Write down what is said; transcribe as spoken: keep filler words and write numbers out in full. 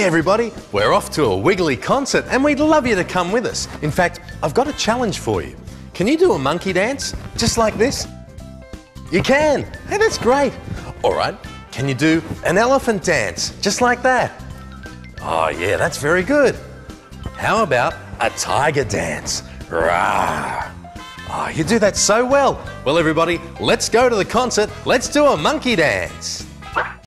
Hey everybody, we're off to a Wiggly concert and we'd love you to come with us. In fact, I've got a challenge for you. Can you do a monkey dance, just like this? You can. Hey, that's great. All right, can you do an elephant dance, just like that? Oh yeah, that's very good. How about a tiger dance? Rah! Oh, you do that so well. Well everybody, let's go to the concert. Let's do a monkey dance.